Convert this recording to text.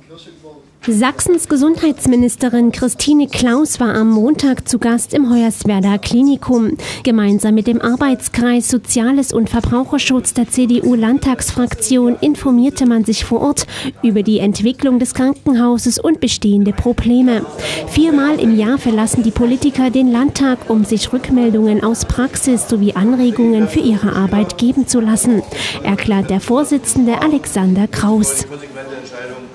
Sachsens Gesundheitsministerin Christine Klaus war am Montag zu Gast im Hoyerswerda Klinikum. Gemeinsam mit dem Arbeitskreis Soziales und Verbraucherschutz der CDU-Landtagsfraktion informierte man sich vor Ort über die Entwicklung des Krankenhauses und bestehende Probleme. 4-mal im Jahr verlassen die Politiker den Landtag, um sich Rückmeldungen aus Praxis sowie Anregungen für ihre Arbeit geben zu lassen, erklärt der Vorsitzende Alexander Kraus.